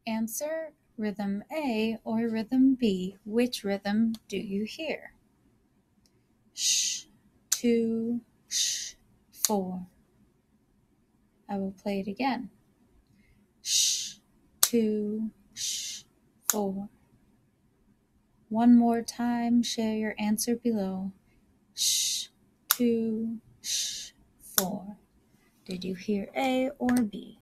Answer rhythm A or rhythm B. Which rhythm do you hear? Sh, 2, sh, 4. I will play it again. Sh, 2, sh, 4. One more time, share your answer below. Sh, 2, sh, 4. Did you hear A or B?